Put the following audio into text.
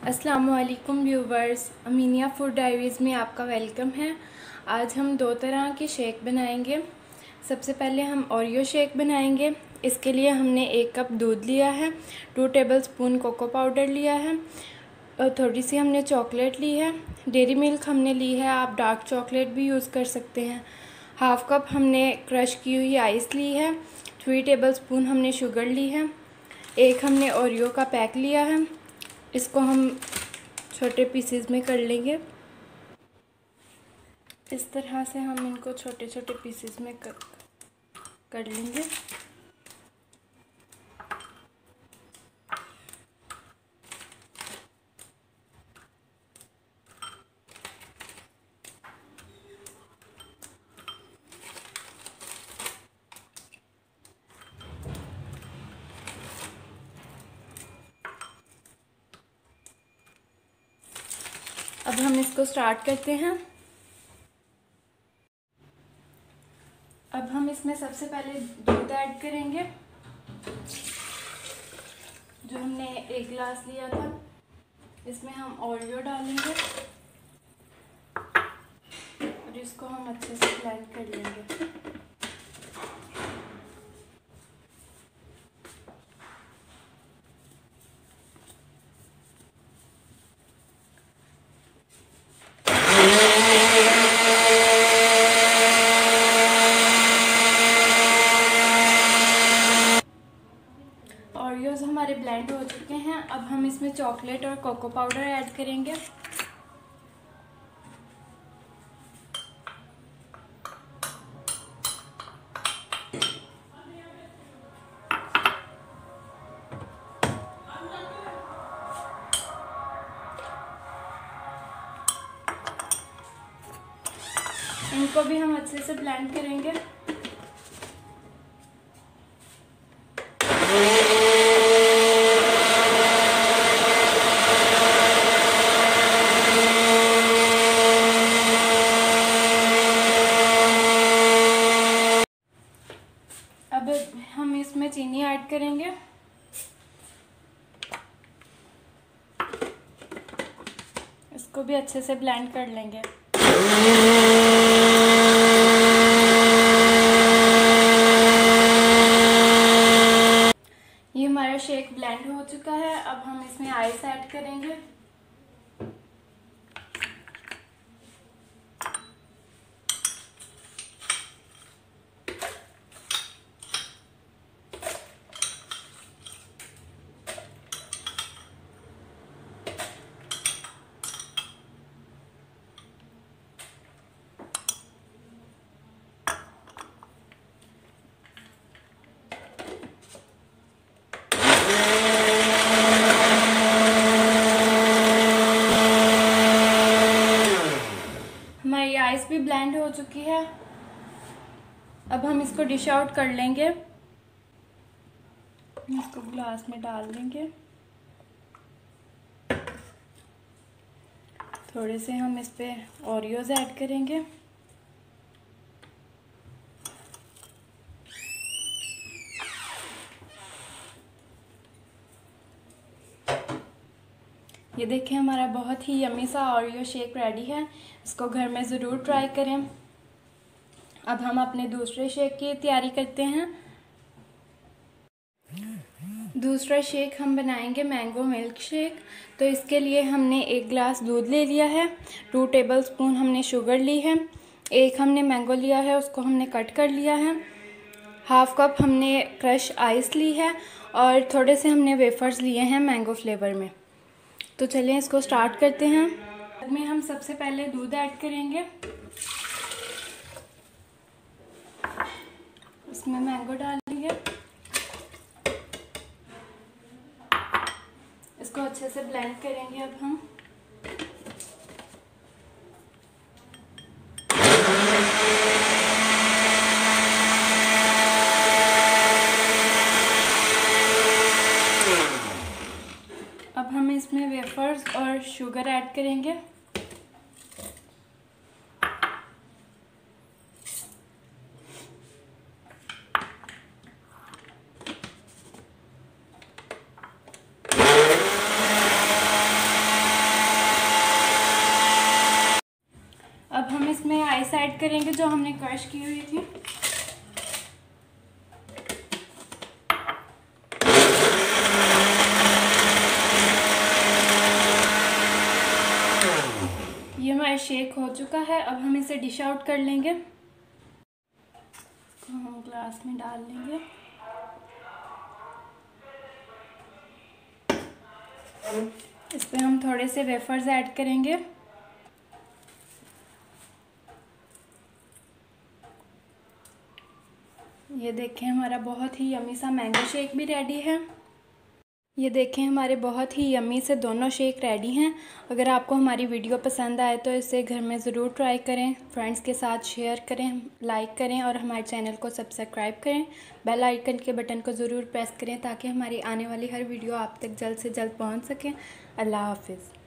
अस्सलामुअलैकुम viewers, anaemia food diaries में आपका वेलकम है। आज हम दो तरह के शेक बनाएंगे। सबसे पहले हम ओरियो शेक बनाएंगे। इसके लिए हमने 1 कप दूध लिया है, 2 टेबलस्पून कोको पाउडर लिया है और थोड़ी सी हमने चॉकलेट ली है। डेयरी मिल्क हमने ली है, आप डार्क चॉकलेट भी यूज़ कर सकते हैं। हाफ़ कप हमने क्रश की हुई आइस ली है, 3 टेबलस्पून हमने शुगर ली है, 1 हमने ओरियो का पैक लिया है। इसको हम छोटे पीसेस में कर लेंगे। इस तरह से हम इनको छोटे छोटे पीसेस में कर लेंगे। अब हम इसको स्टार्ट करते हैं। अब हम इसमें सबसे पहले दूध ऐड करेंगे, जो हमने 1 गिलास लिया था। इसमें हम ओरियो डालेंगे और इसको हम अच्छे से ब्लेंड कर लेंगे। ओरियोज हमारे ब्लेंड हो चुके हैं। अब हम इसमें चॉकलेट और कोको पाउडर ऐड करेंगे। इनको भी हम अच्छे से ब्लेंड करेंगे। अब हम इसमें चीनी ऐड करेंगे। इसको भी अच्छे से ब्लेंड कर लेंगे। ये हमारा शेक ब्लेंड हो चुका है। अब हम इसमें आइस ऐड करेंगे। हमारी आइस भी ब्लेंड हो चुकी है। अब हम इसको डिश आउट कर लेंगे। इसको ग्लास में डाल देंगे। थोड़े से हम इस पे ओरियोज ऐड करेंगे। ये देखिए, हमारा बहुत ही यम्मी सा ओरियो शेक रेडी है। इसको घर में ज़रूर ट्राई करें। अब हम अपने दूसरे शेक की तैयारी करते हैं। दूसरा शेक हम बनाएंगे मैंगो मिल्क शेक। तो इसके लिए हमने 1 गिलास दूध ले लिया है, 2 टेबलस्पून हमने शुगर ली है, 1 हमने मैंगो लिया है, उसको हमने कट कर लिया है, हाफ़ कप हमने क्रश आइस ली है और थोड़े से हमने वेफर्स लिए हैं मैंगो फ्लेवर में। तो चलिए इसको स्टार्ट करते हैं। इसमें हम सबसे पहले दूध ऐड करेंगे। इसमें मैंगो डालेंगे। इसको अच्छे से ब्लेंड करेंगे। अब हम इसमें वेफर्स और शुगर ऐड करेंगे। वेफर्स ऐड करेंगे जो हमने क्रश की हुई थी। ये हमारा शेक हो चुका है। अब हम इसे डिश आउट कर लेंगे। हम ग्लास में डाल लेंगे। इस पे हम थोड़े से वेफर्स ऐड करेंगे। ये देखें हमारा बहुत ही यम्मी सा मैंगो शेक भी रेडी है। ये देखें हमारे बहुत ही यम्मी से दोनों शेक रेडी हैं। अगर आपको हमारी वीडियो पसंद आए तो इसे घर में ज़रूर ट्राई करें, फ्रेंड्स के साथ शेयर करें, लाइक करें और हमारे चैनल को सब्सक्राइब करें। बेल आइकन के बटन को ज़रूर प्रेस करें ताकि हमारी आने वाली हर वीडियो आप तक जल्द से जल्द पहुंच सके। अल्लाह हाफिज़।